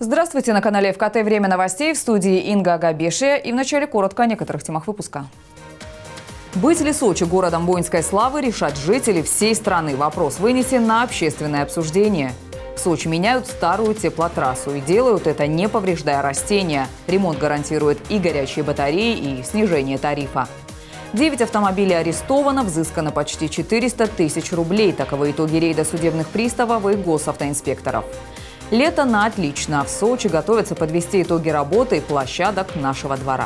Здравствуйте, на канале ФКТ «Время новостей», в студии Инга Агабешия. И вначале коротко о некоторых темах выпуска. Быть ли Сочи городом воинской славы, решат жители всей страны. Вопрос вынесен на общественное обсуждение. В Сочи меняют старую теплотрассу и делают это, не повреждая растения. Ремонт гарантирует и горячие батареи, и снижение тарифа. 9 автомобилей арестовано, взыскано почти 400 тысяч рублей. Таковы итоги рейда судебных приставов и госавтоинспекторов. Лето на отлично. В Сочи готовятся подвести итоги работы площадок нашего двора.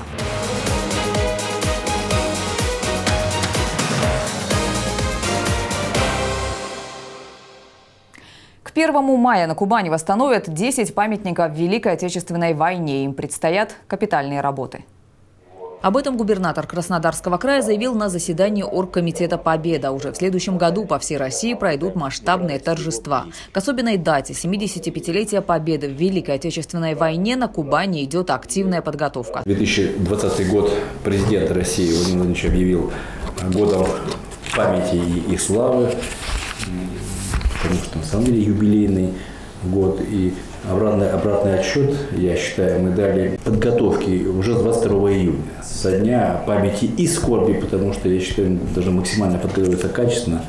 К 1 мая на Кубани восстановят 10 памятников Великой Отечественной войне. Им предстоят капитальные работы. Об этом губернатор Краснодарского края заявил на заседании Оргкомитета «Победа». Уже в следующем году по всей России пройдут масштабные торжества. К особенной дате 75-летия Победы в Великой Отечественной войне на Кубани идет активная подготовка. 2020 год президент России Владимир Владимирович объявил годом памяти и славы, потому что на самом деле юбилейный год. И обратный отсчет, я считаю, мы дали подготовки уже с 22 июня, со дня памяти и скорби, потому что, я считаю, мы должны максимально подготовиться качественно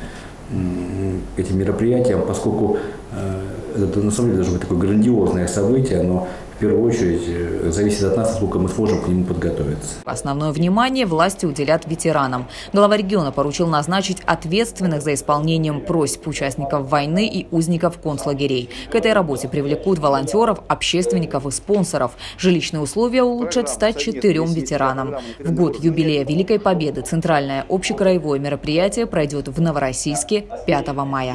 к этим мероприятиям, поскольку это на самом деле должно быть такое грандиозное событие, но в первую очередь зависит от нас, насколько мы сможем к нему подготовиться. Основное внимание власти уделят ветеранам. Глава региона поручил назначить ответственных за исполнением просьб участников войны и узников концлагерей. К этой работе привлекут волонтеров, общественников и спонсоров. Жилищные условия улучшат 104 ветеранам. В год юбилея Великой Победы центральное общекраевое мероприятие пройдет в Новороссийске 5 мая.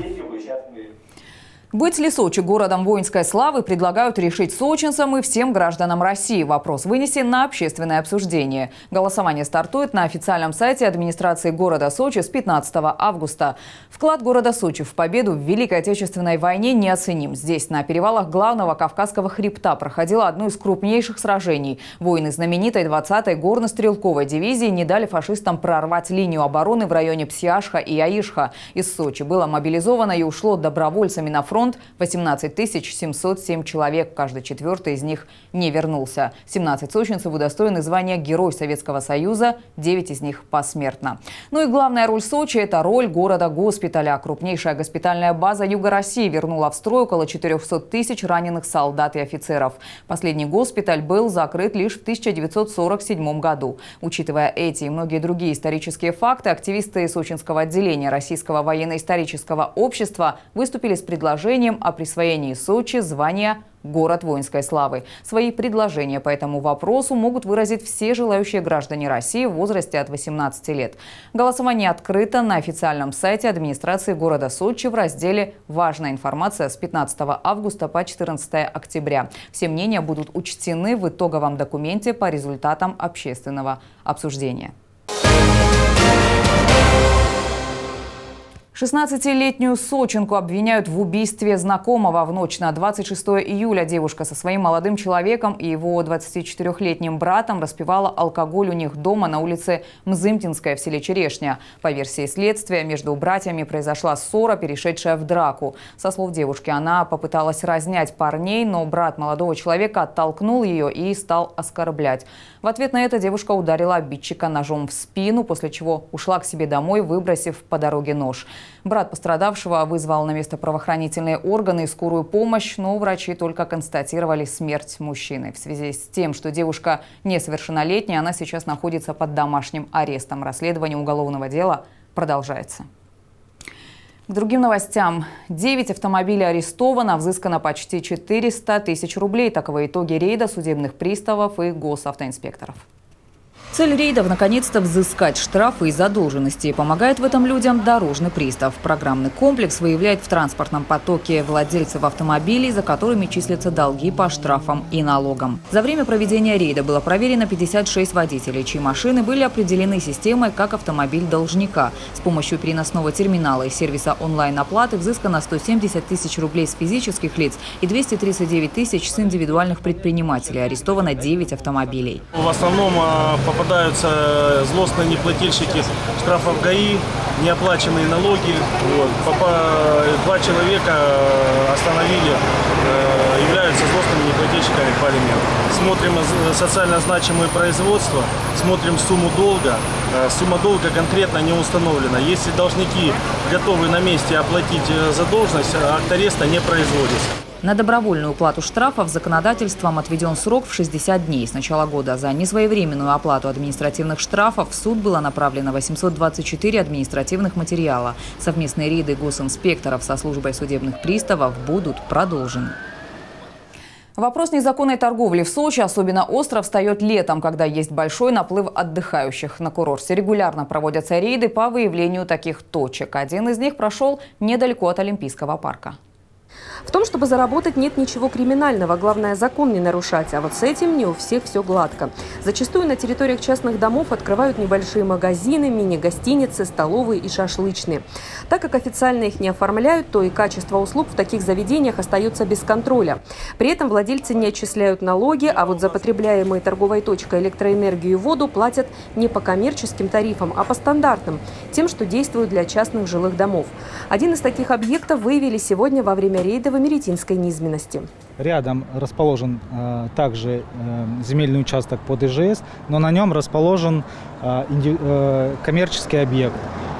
Быть ли Сочи городом воинской славы, предлагают решить сочинцам и всем гражданам России. Вопрос вынесен на общественное обсуждение. Голосование стартует на официальном сайте администрации города Сочи с 15 августа. Вклад города Сочи в победу в Великой Отечественной войне неоценим. Здесь, на перевалах главного Кавказского хребта, проходило одно из крупнейших сражений. Воины знаменитой 20-й горно-стрелковой дивизии не дали фашистам прорвать линию обороны в районе Псиашха и Аишха. Из Сочи было мобилизовано и ушло добровольцами на фронт 18 707 человек. Каждый четвертый из них не вернулся. 17 сочинцев удостоены звания Герой Советского Союза, 9 из них посмертно. Ну и главная роль Сочи – это роль города-госпиталя. Крупнейшая госпитальная база Юга России вернула в строй около 400 тысяч раненых солдат и офицеров. Последний госпиталь был закрыт лишь в 1947 году. Учитывая эти и многие другие исторические факты, активисты сочинского отделения Российского военно-исторического общества выступили с предложением о присвоении Сочи звания «Город воинской славы». Свои предложения по этому вопросу могут выразить все желающие граждане России в возрасте от 18 лет. Голосование открыто на официальном сайте администрации города Сочи в разделе «Важная информация» с 15 августа по 14 октября. Все мнения будут учтены в итоговом документе по результатам общественного обсуждения. 16-летнюю сочинку обвиняют в убийстве знакомого. В ночь на 26 июля девушка со своим молодым человеком и его 24-летним братом распивала алкоголь у них дома на улице Мзымтинская в селе Черешня. По версии следствия, между братьями произошла ссора, перешедшая в драку. Со слов девушки, она попыталась разнять парней, но брат молодого человека оттолкнул ее и стал оскорблять. В ответ на это девушка ударила обидчика ножом в спину, после чего ушла к себе домой, выбросив по дороге нож. Брат пострадавшего вызвал на место правоохранительные органы и скорую помощь, но врачи только констатировали смерть мужчины. В связи с тем, что девушка несовершеннолетняя, она сейчас находится под домашним арестом. Расследование уголовного дела продолжается. К другим новостям. 9 автомобилей арестовано, взыскано почти 400 тысяч рублей. Таковы итоги рейда судебных приставов и госавтоинспекторов. Цель рейдов – наконец-то взыскать штрафы и задолженности. Помогает в этом людям дорожный пристав. Программный комплекс выявляет в транспортном потоке владельцев автомобилей, за которыми числятся долги по штрафам и налогам. За время проведения рейда было проверено 56 водителей, чьи машины были определены системой как автомобиль должника. С помощью переносного терминала и сервиса онлайн-оплаты взыскано 170 тысяч рублей с физических лиц и 239 тысяч с индивидуальных предпринимателей. Арестовано 9 автомобилей. В основном попадаются злостные неплательщики штрафов ГАИ, неоплаченные налоги. Два человека остановили, являются злостными неплательщиками кусками полимер. Смотрим социально значимые производства, смотрим сумму долга. Сумма долга конкретно не установлена. Если должники готовы на месте оплатить задолженность, акт ареста не производится. На добровольную уплату штрафов законодательством отведен срок в 60 дней с начала года. За несвоевременную оплату административных штрафов в суд было направлено 824 административных материала. Совместные рейды госинспекторов со службой судебных приставов будут продолжены. Вопрос незаконной торговли в Сочи особенно остро встает летом, когда есть большой наплыв отдыхающих. На курорте регулярно проводятся рейды по выявлению таких точек. Один из них прошел недалеко от Олимпийского парка. В том, чтобы заработать, нет ничего криминального. Главное, закон не нарушать. А вот с этим не у всех все гладко. Зачастую на территориях частных домов открывают небольшие магазины, мини-гостиницы, столовые и шашлычные. Так как официально их не оформляют, то и качество услуг в таких заведениях остается без контроля. При этом владельцы не отчисляют налоги, а вот за потребляемые торговой точкой электроэнергию и воду платят не по коммерческим тарифам, а по стандартным, тем, что действуют для частных жилых домов. Один из таких объектов выявили сегодня во время рейда в Америтинской низменности. Рядом расположен также земельный участок под ИЖС, но на нем расположен коммерческий объект.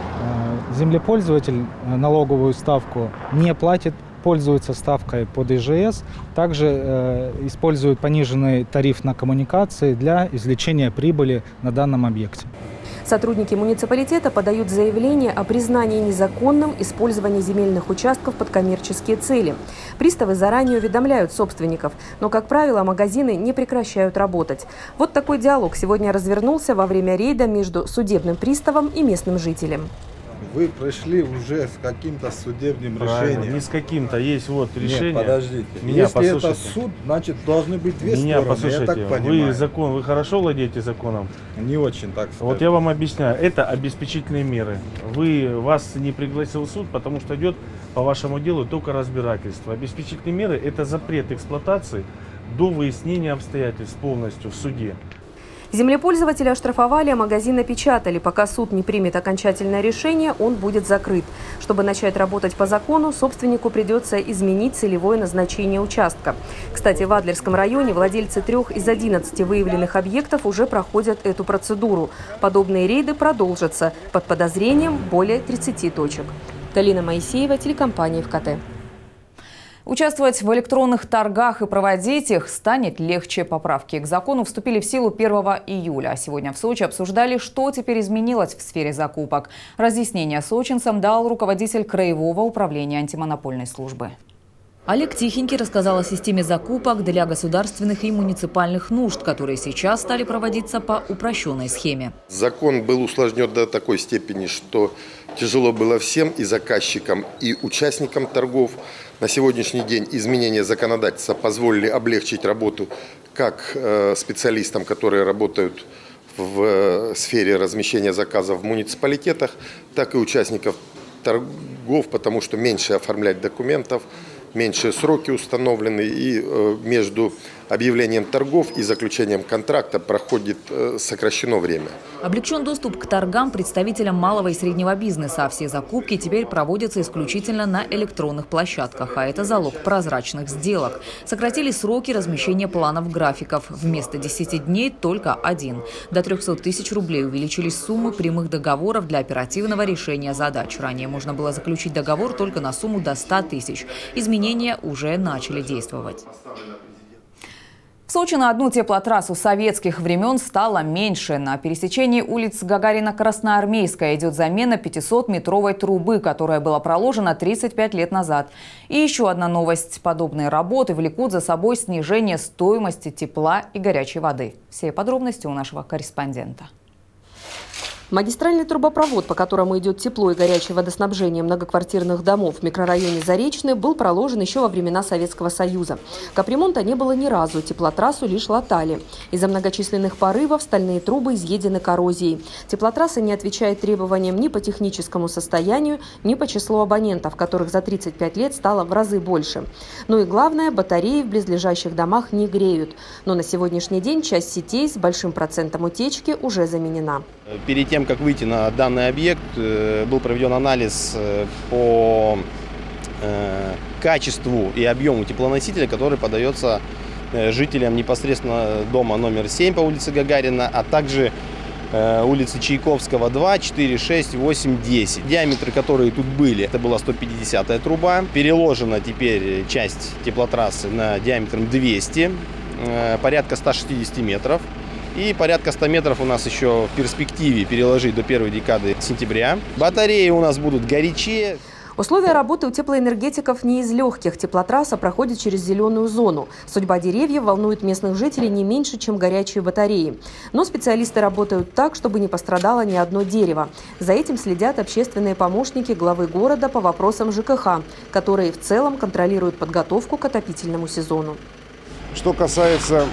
Землепользователь налоговую ставку не платит, пользуется ставкой под ИЖС, также использует пониженный тариф на коммуникации для извлечения прибыли на данном объекте. Сотрудники муниципалитета подают заявление о признании незаконным использования земельных участков под коммерческие цели. Приставы заранее уведомляют собственников, но, как правило, магазины не прекращают работать. Вот такой диалог сегодня развернулся во время рейда между судебным приставом и местным жителем. Вы пришли уже с каким-то судебным решением. Не с каким-то, есть вот решение. Нет, подождите. Если это суд, значит должны быть две стороны. Послушайте, я так понимаю. вы хорошо владеете законом? Не очень, так сказать. Вот я вам объясняю, это обеспечительные меры. Вас не пригласил суд, потому что идет по вашему делу только разбирательство. Обеспечительные меры – это запрет эксплуатации до выяснения обстоятельств полностью в суде. Землепользователя оштрафовали, а магазин опечатали. Пока суд не примет окончательное решение, он будет закрыт. Чтобы начать работать по закону, собственнику придется изменить целевое назначение участка. Кстати, в Адлерском районе владельцы 3 из 11 выявленных объектов уже проходят эту процедуру. Подобные рейды продолжатся. Под подозрением более 30 точек. Галина Моисеева, телекомпания ВКТ. Участвовать в электронных торгах и проводить их станет легче. Поправки к закону вступили в силу 1 июля. А сегодня в Сочи обсуждали, что теперь изменилось в сфере закупок. Разъяснение сочинцам дал руководитель Краевого управления антимонопольной службы. Олег Тихенький рассказал о системе закупок для государственных и муниципальных нужд, которые сейчас стали проводиться по упрощенной схеме. Закон был усложнен до такой степени, что тяжело было всем, и заказчикам, и участникам торгов. На сегодняшний день изменения законодательства позволили облегчить работу как специалистам, которые работают в сфере размещения заказов в муниципалитетах, так и участников торгов, потому что меньше оформлять документов, меньшие сроки установлены, и между объявлением торгов и заключением контракта проходит сокращено время. Облегчен доступ к торгам представителям малого и среднего бизнеса. Все закупки теперь проводятся исключительно на электронных площадках, а это залог прозрачных сделок. Сократили сроки размещения планов графиков. Вместо 10 дней только 1. До 300 тысяч рублей увеличились суммы прямых договоров для оперативного решения задач. Ранее можно было заключить договор только на сумму до 100 тысяч. Изменения уже начали действовать. В Сочи на одну теплотрассу советских времен стало меньше. На пересечении улиц Гагарина-Красноармейская идет замена 500-метровой трубы, которая была проложена 35 лет назад. И еще одна новость. Подобные работы влекут за собой снижение стоимости тепла и горячей воды. Все подробности у нашего корреспондента. Магистральный трубопровод, по которому идет тепло и горячее водоснабжение многоквартирных домов в микрорайоне Заречный, был проложен еще во времена Советского Союза. Капремонта не было ни разу, теплотрассу лишь латали. Из-за многочисленных порывов стальные трубы изъедены коррозией. Теплотрасса не отвечает требованиям ни по техническому состоянию, ни по числу абонентов, которых за 35 лет стало в разы больше. Ну и главное, батареи в близлежащих домах не греют. Но на сегодняшний день часть сетей с большим процентом утечки уже заменена. Перед тем, как выйти на данный объект, был проведен анализ по качеству и объему теплоносителя, который подается жителям непосредственно дома номер 7 по улице Гагарина, а также улицы Чайковского 2, 4, 6, 8, 10. Диаметры, которые тут были, это была 150-я труба. Переложена теперь часть теплотрассы на диаметром 200, порядка 160 метров. И порядка 100 метров у нас еще в перспективе переложить до первой декады сентября. Батареи у нас будут горячее. Условия работы у теплоэнергетиков не из легких. Теплотрасса проходит через зеленую зону. Судьба деревьев волнует местных жителей не меньше, чем горячие батареи. Но специалисты работают так, чтобы не пострадало ни одно дерево. За этим следят общественные помощники главы города по вопросам ЖКХ, которые в целом контролируют подготовку к отопительному сезону. Что касается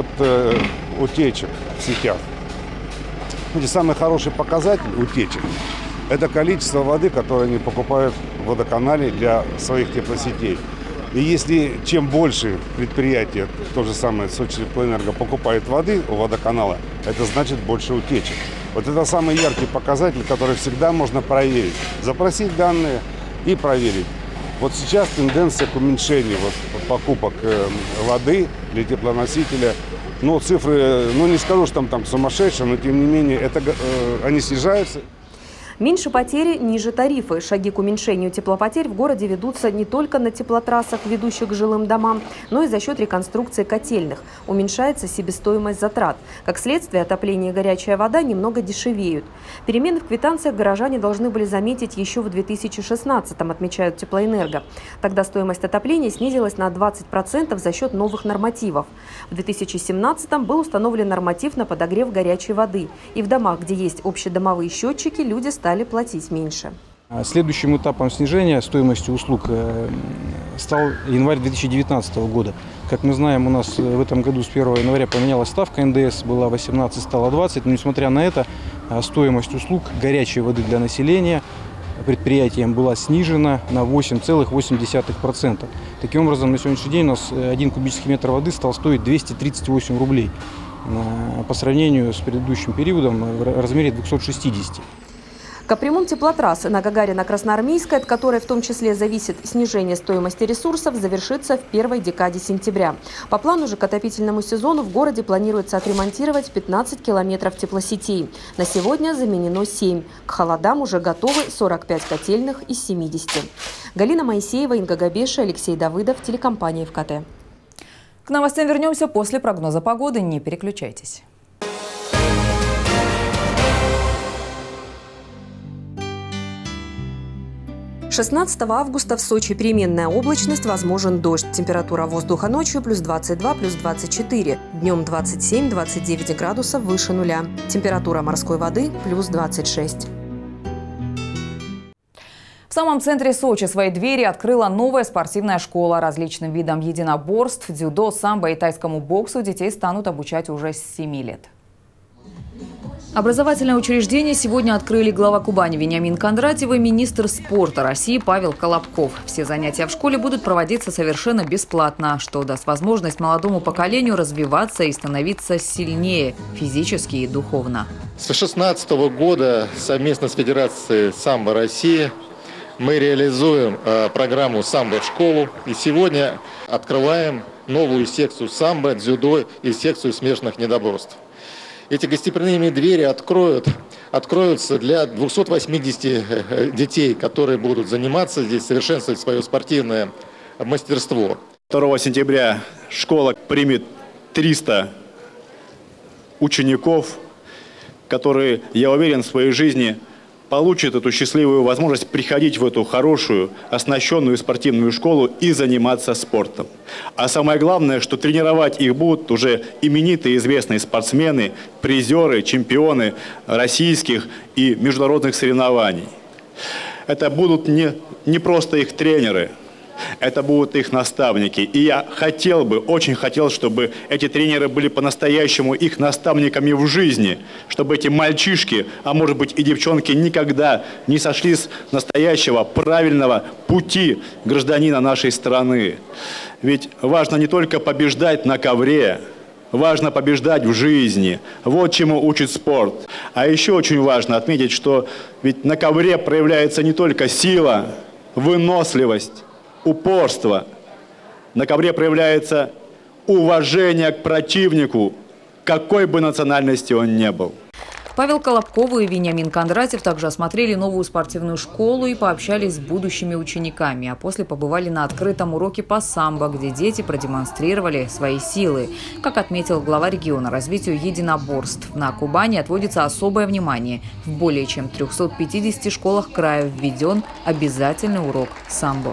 утечек в сетях, самый хороший показатель утечек – это количество воды, которое они покупают в водоканале для своих теплосетей. И если чем больше предприятие, то же самое Сочинтеплоэнерго, покупает воды у водоканала, это значит больше утечек. Вот это самый яркий показатель, который всегда можно проверить. Запросить данные и проверить. Вот сейчас тенденция к уменьшению покупок воды для теплоносителя. Но цифры, не скажу, что там сумасшедшие, но тем не менее они снижаются. Меньше потери, ниже тарифы. Шаги к уменьшению теплопотерь в городе ведутся не только на теплотрассах, ведущих к жилым домам, но и за счет реконструкции котельных. Уменьшается себестоимость затрат. Как следствие, отопление и горячая вода немного дешевеют. Перемены в квитанциях горожане должны были заметить еще в 2016-м, отмечают Теплоэнерго. Тогда стоимость отопления снизилась на 20% за счет новых нормативов. В 2017-м был установлен норматив на подогрев горячей воды. И в домах, где есть общедомовые счетчики, люди стали платить меньше. Следующим этапом снижения стоимости услуг стал январь 2019 года. Как мы знаем, у нас в этом году с 1 января поменялась ставка НДС, была 18, стала 20. Но несмотря на это, стоимость услуг горячей воды для населения предприятием была снижена на 8,8%. Таким образом, на сегодняшний день у нас 1 кубический метр воды стал стоить 238 рублей по сравнению с предыдущим периодом в размере 260. Капремонт теплотрассы на Гагарина-Красноармейской, от которой в том числе зависит снижение стоимости ресурсов, завершится в первой декаде сентября. По плану же к отопительному сезону в городе планируется отремонтировать 15 километров теплосетей. На сегодня заменено 7. К холодам уже готовы 45 котельных из 70. Галина Моисеева, Инга Габеша, Алексей Давыдов, телекомпания ФКТ. К новостям вернемся после прогноза погоды. Не переключайтесь. 16 августа в Сочи переменная облачность, возможен дождь. Температура воздуха ночью плюс 22, плюс 24. Днем 27-29 градусов выше нуля. Температура морской воды плюс 26. В самом центре Сочи свои двери открыла новая спортивная школа. Различным видам единоборств, дзюдо, самбо и тайскому боксу детей станут обучать уже с 7 лет. Образовательное учреждение сегодня открыли глава Кубани Вениамин Кондратьев и министр спорта России Павел Колобков. Все занятия в школе будут проводиться совершенно бесплатно, что даст возможность молодому поколению развиваться и становиться сильнее физически и духовно. С 2016 года совместно с Федерацией самбо России мы реализуем программу «Самбо в школу». И сегодня открываем новую секцию самбо, дзюдо и секцию смешанных единоборств. Эти гостеприимные двери откроются для 280 детей, которые будут заниматься здесь, совершенствовать свое спортивное мастерство. 2 сентября школа примет 300 учеников, которые, я уверен, в своей жизни получат эту счастливую возможность приходить в эту хорошую, оснащенную спортивную школу и заниматься спортом. А самое главное, что тренировать их будут уже именитые известные спортсмены, призеры, чемпионы российских и международных соревнований. Это будут не просто их тренеры, это будут их наставники. И я очень хотел, чтобы эти тренеры были по-настоящему их наставниками в жизни, чтобы эти мальчишки, а может быть и девчонки, никогда не сошли с настоящего правильного пути гражданина нашей страны. Ведь важно не только побеждать на ковре, важно побеждать в жизни. Вот чему учит спорт. А еще очень важно отметить, что ведь на ковре проявляется не только сила, выносливость, упорство. На ковре проявляется уважение к противнику, какой бы национальности он ни был. Павел Колобков и Вениамин Кондратьев также осмотрели новую спортивную школу и пообщались с будущими учениками, а после побывали на открытом уроке по самбо, где дети продемонстрировали свои силы. Как отметил глава региона, развитию единоборств на Кубани отводится особое внимание. В более чем 350 школах края введен обязательный урок самбо.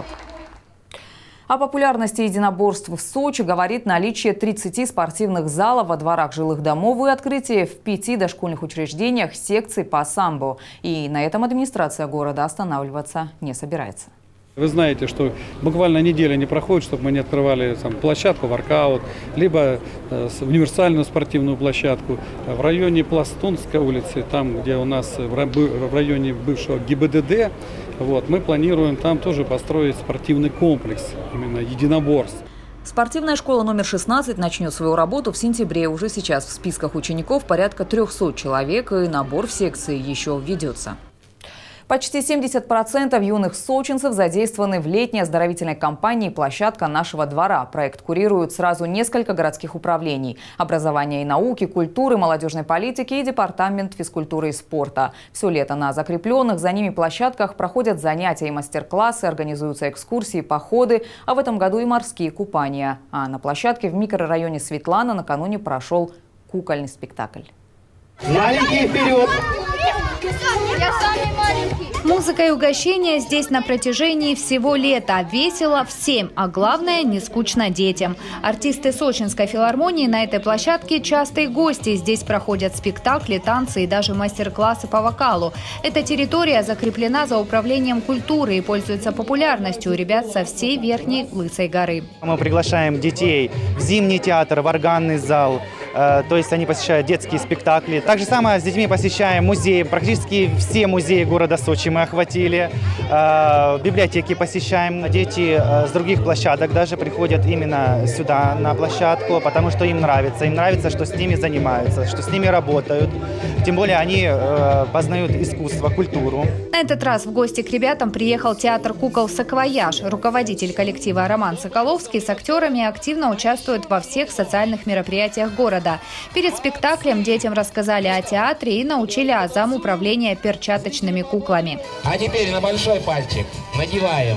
О популярности единоборств в Сочи говорит наличие 30 спортивных залов во дворах жилых домов и открытие в 5 дошкольных учреждениях секций по самбо. И на этом администрация города останавливаться не собирается. Вы знаете, что буквально неделя не проходит, чтобы мы не открывали площадку воркаут, либо универсальную спортивную площадку в районе Пластунской улицы, там, где у нас в районе бывшего ГИБДД, мы планируем там тоже построить спортивный комплекс, именно единоборств. Спортивная школа номер 16 начнет свою работу в сентябре. Уже сейчас в списках учеников порядка 300 человек, и набор в секции еще ведется. Почти 70% юных сочинцев задействованы в летней оздоровительной кампании «Площадка нашего двора». Проект курируют сразу несколько городских управлений – образования и науки, культуры, молодежной политики и департамент физкультуры и спорта. Все лето на закрепленных за ними площадках проходят занятия и мастер-классы, организуются экскурсии, походы, а в этом году и морские купания. А на площадке в микрорайоне Светлана накануне прошел кукольный спектакль. Маленькие вперед! Я самый маленький. Музыка и угощения здесь на протяжении всего лета. Весело всем, а главное, не скучно детям. Артисты Сочинской филармонии на этой площадке частые гости. Здесь проходят спектакли, танцы и даже мастер-классы по вокалу. Эта территория закреплена за управлением культуры и пользуется популярностью у ребят со всей Верхней Лысой горы. Мы приглашаем детей в зимний театр, в органный зал. То есть они посещают детские спектакли. Так же самое с детьми посещаем музеи. Практически все музеи города Сочи мы охватили. Библиотеки посещаем. Дети с других площадок даже приходят именно сюда, на площадку, потому что им нравится. Им нравится, что с ними занимаются, что с ними работают. Тем более они познают искусство, культуру. На этот раз в гости к ребятам приехал театр кукол «Саквояж». Руководитель коллектива Роман Соколовский с актерами активно участвует во всех социальных мероприятиях города. Перед спектаклем детям рассказали о театре и научили азам управления перчаточными куклами. А теперь на большой пальчик надеваем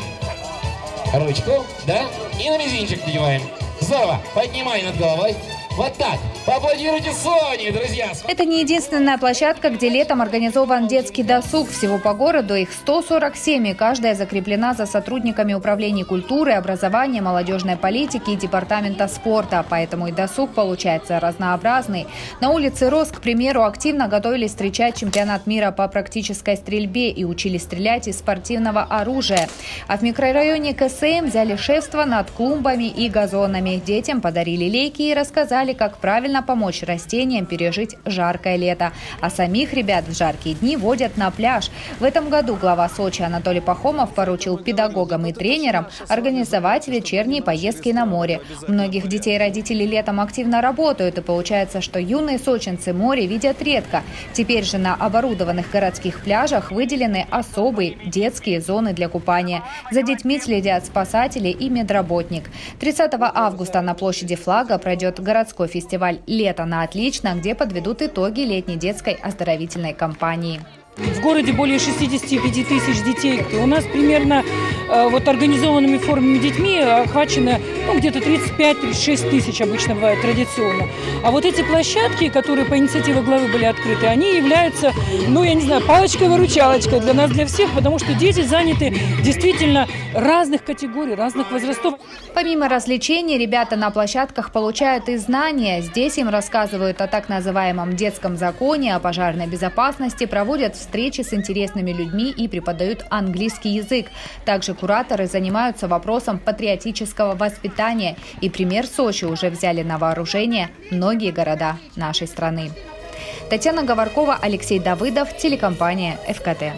ручку, да, и на мизинчик надеваем. Здорово, поднимай над головой. Вот так. Поаплодируйте Соне, друзья! Это не единственная площадка, где летом организован детский досуг. Всего по городу их 147, и каждая закреплена за сотрудниками управлений культуры, образования, молодежной политики и департамента спорта. Поэтому и досуг получается разнообразный. На улице Рос, к примеру, активно готовились встречать чемпионат мира по практической стрельбе и учились стрелять из спортивного оружия. А в микрорайоне КСМ взяли шефство над клумбами и газонами. Детям подарили лейки и рассказали, как правильно помочь растениям пережить жаркое лето. А самих ребят в жаркие дни водят на пляж. В этом году глава Сочи Анатолий Пахомов поручил педагогам и тренерам организовать вечерние поездки на море. У многих детей родители летом активно работают, и получается, что юные сочинцы море видят редко. Теперь же на оборудованных городских пляжах выделены особые детские зоны для купания. За детьми следят спасатели и медработник. 30 августа на площади Флага пройдет городской фестиваль «Лето на отлично», где подведут итоги летней детской оздоровительной кампании. В городе более 65 тысяч детей. У нас примерно организованными формами детьми охвачено где-то 35-36 тысяч обычно бывает традиционно. А вот эти площадки, которые по инициативе главы были открыты, они являются, палочкой-выручалочкой для нас, для всех, потому что дети заняты действительно разных категорий, разных возрастов. Помимо развлечений, ребята на площадках получают и знания. Здесь им рассказывают о так называемом детском законе, о пожарной безопасности, проводят встречи с интересными людьми и преподают английский язык. Также кураторы занимаются вопросом патриотического воспитания. И пример Сочи уже взяли на вооружение многие города нашей страны. Татьяна Говоркова, Алексей Давыдов, телекомпания ФКТ.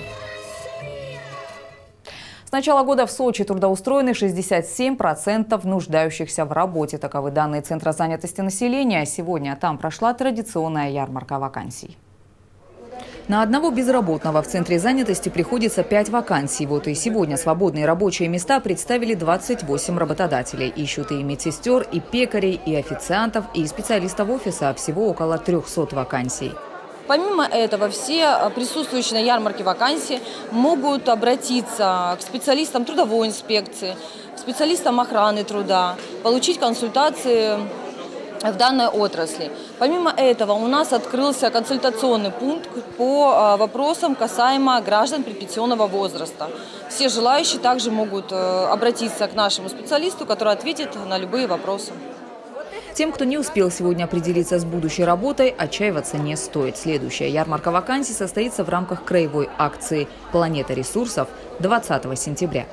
С начала года в Сочи трудоустроены 67% нуждающихся в работе. Таковы данные Центра занятости населения. Сегодня там прошла традиционная ярмарка вакансий. На одного безработного в центре занятости приходится 5 вакансий. Вот и сегодня свободные рабочие места представили 28 работодателей. Ищут и медсестер, и пекарей, и официантов, и специалистов офиса. Всего около 300 вакансий. Помимо этого, все присутствующие на ярмарке вакансии могут обратиться к специалистам трудовой инспекции, к специалистам охраны труда, получить консультации в данной отрасли. Помимо этого, у нас открылся консультационный пункт по вопросам касаемо граждан предпенсионного возраста. Все желающие также могут обратиться к нашему специалисту, который ответит на любые вопросы. Тем, кто не успел сегодня определиться с будущей работой, отчаиваться не стоит. Следующая ярмарка вакансий состоится в рамках краевой акции «Планета ресурсов» 20 сентября.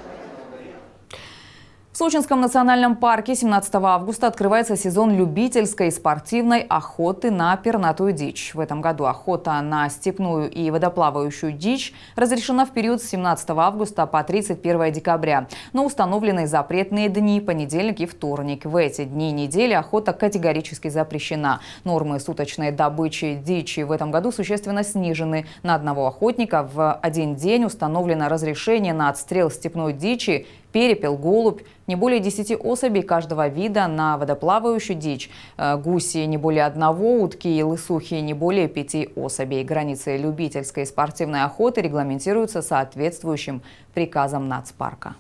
В Сочинском национальном парке 17 августа открывается сезон любительской спортивной охоты на пернатую дичь. В этом году охота на степную и водоплавающую дичь разрешена в период с 17 августа по 31 декабря. Но установлены запретные дни – понедельник и вторник. В эти дни недели охота категорически запрещена. Нормы суточной добычи дичи в этом году существенно снижены. На одного охотника в один день установлено разрешение на отстрел степной дичи, перепел, голубь, не более 10 особей каждого вида на водоплавающую дичь, гуси не более 1, утки и лысухи не более 5 особей. Границы любительской спортивной охоты регламентируются соответствующим приказом нацпарка.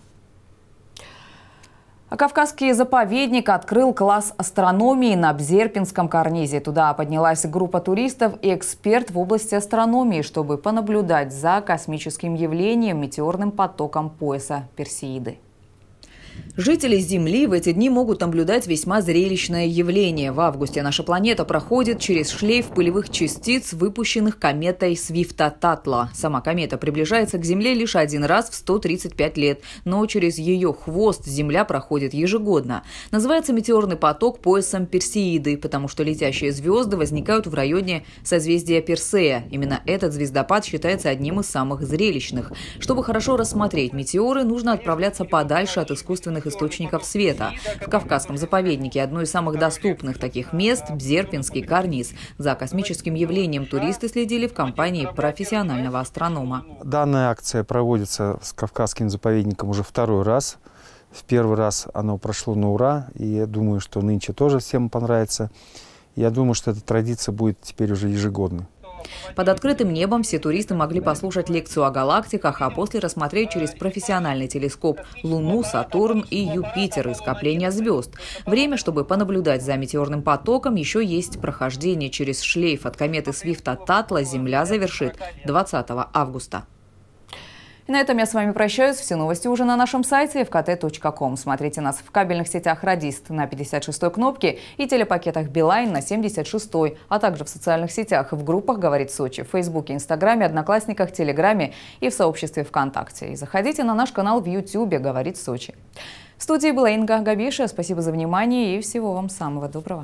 А Кавказский заповедник открыл класс астрономии на Бзерпинском карнизе. Туда поднялась группа туристов и эксперт в области астрономии, чтобы понаблюдать за космическим явлением, метеорным потоком пояса Персеиды. Жители Земли в эти дни могут наблюдать весьма зрелищное явление. В августе наша планета проходит через шлейф пылевых частиц, выпущенных кометой Свифта-Татла. Сама комета приближается к Земле лишь один раз в 135 лет, но через ее хвост Земля проходит ежегодно. Называется метеорный поток поясом Персеиды, потому что летящие звезды возникают в районе созвездия Персея. Именно этот звездопад считается одним из самых зрелищных. Чтобы хорошо рассмотреть метеоры, нужно отправляться подальше от искусственных источников света. В Кавказском заповеднике одно из самых доступных таких мест – Бзерпинский карниз. За космическим явлением туристы следили в компании профессионального астронома. Данная акция проводится с Кавказским заповедником уже второй раз. В первый раз оно прошло на ура, и я думаю, что нынче тоже всем понравится. Я думаю, что эта традиция будет теперь уже ежегодной. Под открытым небом все туристы могли послушать лекцию о галактиках, а после рассмотреть через профессиональный телескоп Луну, Сатурн и Юпитер и скопления звезд. Время, чтобы понаблюдать за метеорным потоком, еще есть. Прохождение через шлейф от кометы Свифта-Татла Земля завершит 20 августа. И на этом я с вами прощаюсь. Все новости уже на нашем сайте fkt.com. Смотрите нас в кабельных сетях «Радист» на 56-й кнопке и телепакетах «Билайн» на 76-й, а также в социальных сетях в группах «Говорит Сочи», в Фейсбуке, Инстаграме, Одноклассниках, Телеграме и в сообществе ВКонтакте. И заходите на наш канал в Ютьюбе «Говорит Сочи». В студии была Инга Габиша. Спасибо за внимание и всего вам самого доброго.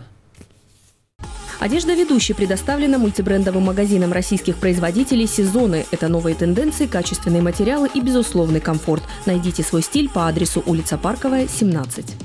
Одежда ведущей предоставлена мультибрендовым магазином российских производителей «Сезоны». Это новые тенденции, качественные материалы и безусловный комфорт. Найдите свой стиль по адресу улица Парковая, 17.